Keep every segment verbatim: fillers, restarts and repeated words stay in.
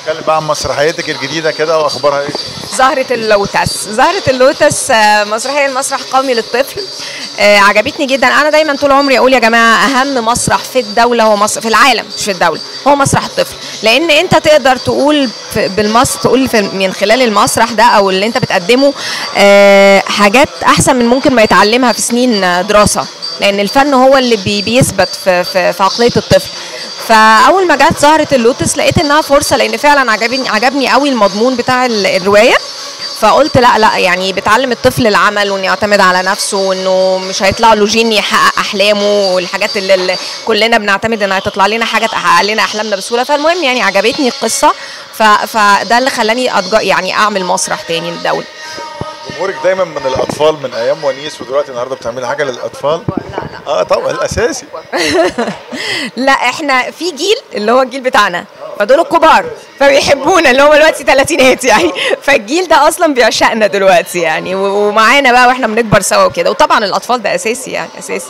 نتكلم بقى عن مسرحيتك الجديده كده واخبارها ايه؟ زهرة اللوتس. زهرة اللوتس آه، مسرحية المسرح القومي للطفل. آه، عجبتني جدا. انا دايما طول عمري اقول يا جماعه اهم مسرح في الدوله هو مصر في العالم، مش في الدوله، هو مسرح الطفل. لان انت تقدر تقول بالمصر تقول في من خلال المسرح ده او اللي انت بتقدمه آه، حاجات احسن من ممكن ما يتعلمها في سنين دراسه، لان الفن هو اللي بي بيثبت في, في, في عقليه الطفل. فاول ما جت زهرة اللوتس لقيت انها فرصه، لان فعلا عجبني عجبني قوي المضمون بتاع الروايه. فقلت لا لا يعني بتعلم الطفل العمل وانه يعتمد على نفسه، وانه مش هيطلع له جين يحقق احلامه والحاجات اللي, اللي كلنا بنعتمد انها تطلع لنا حاجه تحقق لنا احلامنا بسهوله. فالمهم يعني عجبتني القصه، فده اللي خلاني أتج... يعني اعمل مسرح تاني للدوله. جمهورك دايما من الاطفال من ايام ونيس، ودلوقتي النهارده بتعملي حاجه للاطفال؟ لا لا اه طبعا الاساسي. لا احنا في جيل اللي هو الجيل بتاعنا، فدول الكبار فبيحبونا اللي هم دلوقتي ثلاثينات يعني، فالجيل ده اصلا بيعشقنا دلوقتي يعني، ومعانا بقى واحنا بنكبر سوا وكده. وطبعا الاطفال ده اساسي يعني اساسي.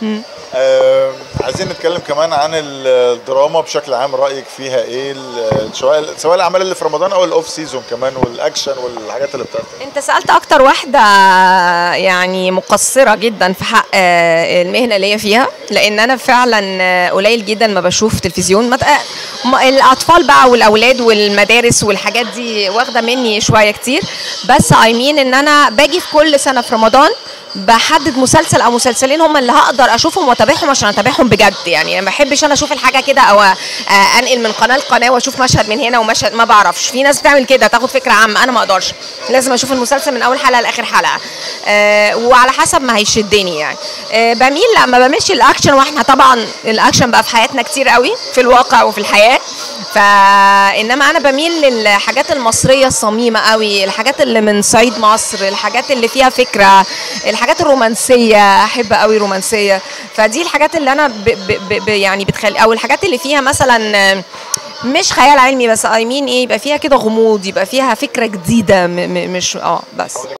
آه عايزين نتكلم كمان عن الدراما بشكل عام، رايك فيها ايه؟ سواء سواء الاعمال اللي في رمضان او الاوف سيزون كمان، والاكشن والحاجات اللي بتاعتها. انت سالت اكتر واحده يعني مقصره جدا في حق المهنه اللي هي فيها، لان انا فعلا قليل جدا ما بشوف تلفزيون. الاطفال بقى والاولاد والمدارس والحاجات دي واخده مني شويه كتير، بس ايمين ان انا باجي في كل سنه في رمضان بحدد مسلسل او مسلسلين هم اللي هقدر اشوفهم واتابعهم عشان اتابعهم بجد. يعني ما بحبش انا اشوف الحاجه كده او انقل من قناه لقناه واشوف مشهد من هنا ومشهد، ما بعرفش. في ناس بتعمل كده تاخد فكره عامه، انا ما اقدرش، لازم اشوف المسلسل من اول حلقه لاخر حلقه. أه وعلى حسب ما هيشدني يعني. أه بميل لا ما بميلش الاكشن، واحنا طبعا الاكشن بقى في حياتنا كتير قوي في الواقع وفي الحياه، فانما انا بميل للحاجات المصريه الصميمه قوي، الحاجات اللي من صعيد مصر، الحاجات اللي فيها فكره، الحاجات الرومانسيه، احب قوي رومانسيه. فدي الحاجات اللي انا ب ب ب يعني بتخلي، او الحاجات اللي فيها مثلا مش خيال علمي بس اي مين ايه، يبقى فيها كده غموض، يبقى فيها فكره جديده م م مش اه بس.